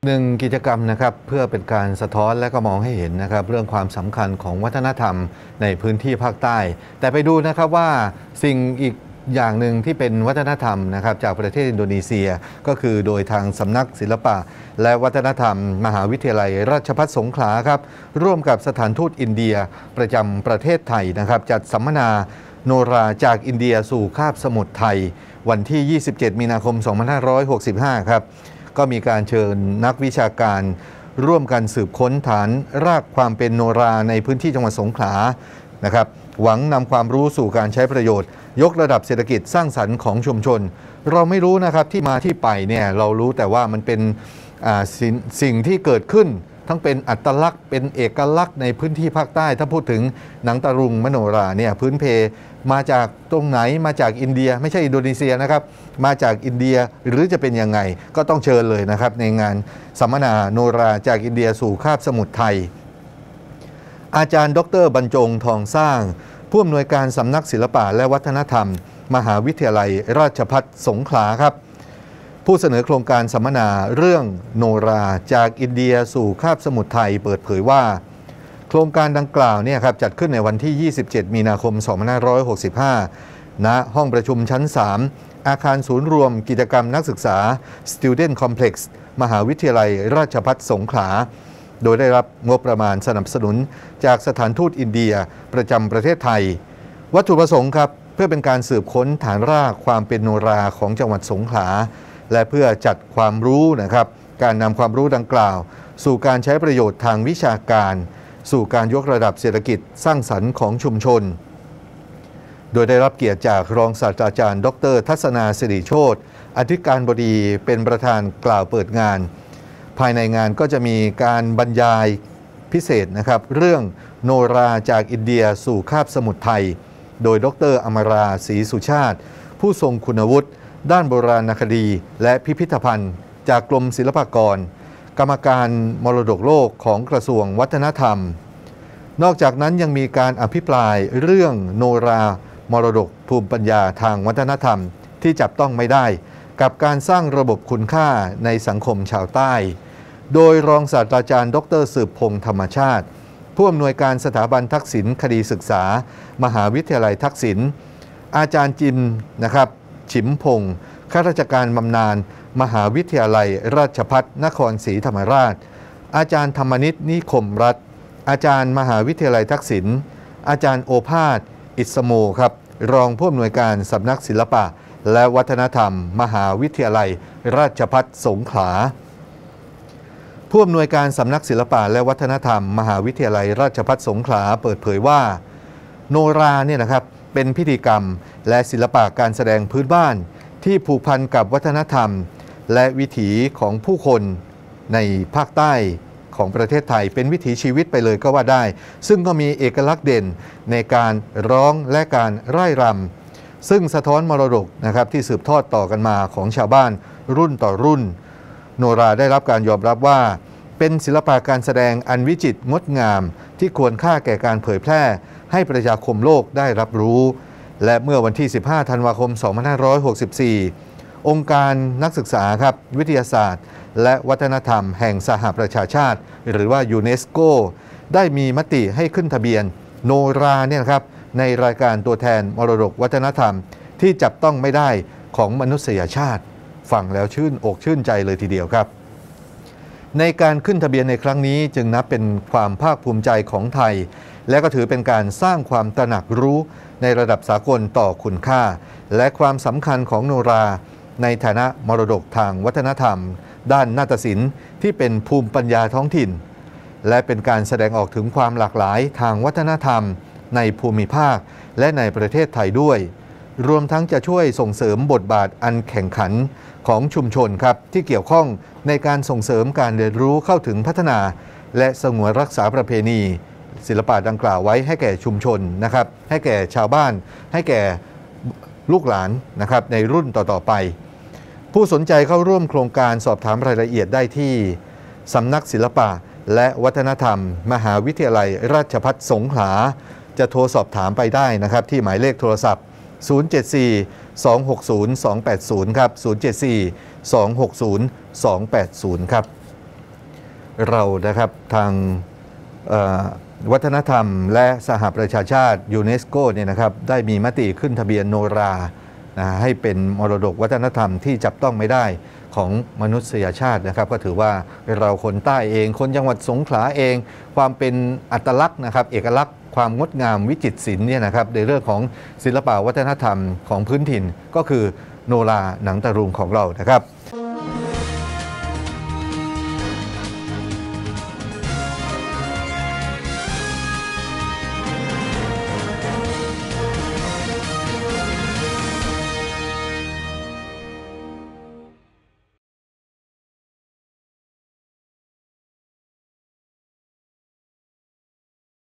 หนึ่งกิจกรรมนะครับเพื่อเป็นการสะท้อนและก็มองให้เห็นนะครับเรื่องความสำคัญของวัฒนธรรมในพื้นที่ภาคใต้ แต่ไปดูนะครับว่าสิ่งอีกอย่างหนึ่งที่เป็นวัฒนธรรมนะครับจากประเทศอินโดนีเซียก็คือโดยทางสำนักศิลปะและวัฒนธรรมมหาวิทยาลัยราชภัฏสงขลาครับร่วมกับสถานทูตอินเดียประจำประเทศไทยนะครับจัดสัมมนาโนราจากอินเดียสู่คาบสมุทรไทยวันที่ 27 มีนาคม 2565 ครับก็มีการเชิญนักวิชาการร่วมกันสืบค้นฐานรากความเป็นโนราในพื้นที่จังหวัดสงขลานะครับหวังนำความรู้สู่การใช้ประโยชน์ยกระดับเศรษฐกิจสร้างสรรค์ของชุมชนเราไม่รู้นะครับที่มาที่ไปเนี่ยเรารู้แต่ว่ามันเป็นสิ่งที่เกิดขึ้นทั้งเป็นอัตลักษณ์เป็นเอกลักษณ์ในพื้นที่ภาคใต้ถ้าพูดถึงหนังตะลุงมโนราเนี่ยพื้นเพมาจากตรงไหนมาจากอินเดียไม่ใช่อินโดนีเซียนะครับมาจากอินเดียหรือจะเป็นยังไงก็ต้องเชิญเลยนะครับในงานสัมมนาโนราจากอินเดียสู่คาบสมุทรไทยอาจารย์ดร.บรรจงทองสร้างผู้อำนวยการสำนักศิลปะและวัฒนธรรมมหาวิทยาลัยราชภัฏสงขลาครับผู้เสนอโครงการสัมมนาเรื่องโนราจากอินเดียสู่คาบสมุทรไทยเปิดเผยว่าโครงการดังกล่าวเนี่ยครับจัดขึ้นในวันที่ 27 มีนาคม 2565 ณ ห้องประชุมชั้น 3 อาคารศูนย์รวมกิจกรรมนักศึกษา Student Complex มหาวิทยาลัยราชภัฏสงขลาโดยได้รับงบประมาณสนับสนุนจากสถานทูตอินเดียประจำประเทศไทยวัตถุประสงค์ครับเพื่อเป็นการสืบค้นฐานรากความเป็นโนราของจังหวัดสงขลาและเพื่อจัดความรู้นะครับการนำความรู้ดังกล่าวสู่การใช้ประโยชน์ทางวิชาการสู่การยกระดับเศรษฐกิจสร้างสรรค์ของชุมชนโดยได้รับเกียรติจากรองศาสตราจารย์ดร.ทัศนาสิริโชติอธิการบดีเป็นประธานกล่าวเปิดงานภายในงานก็จะมีการบรรยายพิเศษนะครับเรื่องโนราจากอินเดียสู่คาบสมุทรไทยโดยดร.อมราศรีสุชาติผู้ทรงคุณวุฒิด้านโบราณคดีและพิพิธภัณฑ์จากกรมศิลปากรกรรมการมรดกโลกของกระทรวงวัฒนธรรมนอกจากนั้นยังมีการอภิปรายเรื่องโนรามรดกภูมิปัญญาทางวัฒนธรรมที่จับต้องไม่ได้กับการสร้างระบบคุณค่าในสังคมชาวใต้โดยรองศาสตราจารย์ดร.สืบพงษ์ธรรมชาติผู้อำนวยการสถาบันทักษิณคดีศึกษามหาวิทยาลัยทักษิณอาจารย์จิมนะครับฉิมพงษ์ข้าราชการบำนาญมหาวิทยาลัยราชภัฏนครศรีธรรมราชอาจารย์ธรรมนิตนิคมรัฐอาจารย์มหาวิทยาลัยทักษิณอาจารย์โอภาสอิสโมครับรองผู้อำนวยการสำนักศิลปะและวัฒนธรรมมหาวิทยาลัยราชภัฏสงขลาผู้อำนวยการสำนักศิลปะและวัฒนธรรมมหาวิทยาลัยราชภัฏสงขลาเปิดเผยว่าโนราเนี่ยนะครับเป็นพิธีกรรมและศิลปะการแสดงพื้นบ้านที่ผูกพันกับวัฒนธรรมและวิถีของผู้คนในภาคใต้ของประเทศไทยเป็นวิถีชีวิตไปเลยก็ว่าได้ซึ่งก็มีเอกลักษณ์เด่นในการร้องและการร่ายรำซึ่งสะท้อนมรดกนะครับที่สืบทอดต่อกันมาของชาวบ้านรุ่นต่อรุ่นโนราได้รับการยอมรับว่าเป็นศิลปะการแสดงอันวิจิตรงดงามที่ควรค่าแก่การเผยแพร่ให้ประชาคมโลกได้รับรู้และเมื่อวันที่ 15 ธันวาคม 2564 องค์การนักศึกษาครับวิทยาศาสตร์และวัฒนธรรมแห่งสหประชาชาติหรือว่ายูเนสโกได้มีมติให้ขึ้นทะเบียนโนราเนี่ยครับในรายการตัวแทนมรดกวัฒนธรรมที่จับต้องไม่ได้ของมนุษยชาติฟังแล้วชื่นอกชื่นใจเลยทีเดียวครับในการขึ้นทะเบียนในครั้งนี้จึงนับเป็นความภาคภูมิใจของไทยและก็ถือเป็นการสร้างความตระหนักรู้ในระดับสากลต่อคุณค่าและความสำคัญของโนราในฐานะมรดกทางวัฒนธรรมด้านนาฏศิลป์ที่เป็นภูมิปัญญาท้องถิ่นและเป็นการแสดงออกถึงความหลากหลายทางวัฒนธรรมในภูมิภาคและในประเทศไทยด้วยรวมทั้งจะช่วยส่งเสริมบทบาทอันแข่งขันของชุมชนครับที่เกี่ยวข้องในการส่งเสริมการเรียนรู้เข้าถึงพัฒนาและสงวนรักษาประเพณีศิลปะดังกล่าวไว้ให้แก่ชุมชนนะครับให้แก่ชาวบ้านให้แก่ลูกหลานนะครับในรุ่นต่อๆไปผู้สนใจเข้าร่วมโครงการสอบถามรายละเอียดได้ที่สำนักศิลปะและวัฒนธรรมมหาวิทยาลัยราชภัฏสงขลาจะโทรสอบถามไปได้นะครับที่หมายเลขโทรศัพท์ 074-260-280 ครับ 074-260-280 ครับเรานะครับทางวัฒนธรรมและสหประชาชาติยูเนสโกเนี่ยนะครับได้มีมติขึ้นทะเบียนโนราให้เป็นมรดกวัฒนธรรมที่จับต้องไม่ได้ของมนุษยชาตินะครับก็ถือว่าเราคนใต้เองคนจังหวัดสงขลาเองความเป็นอัตลักษณ์นะครับเอกลักษณ์ความงดงามวิจิตรศิลป์เนี่ยนะครับในเรื่องของศิลปะวัฒนธรรมของพื้นถิ่นก็คือโนราหนังตะลุงของเรานะครับ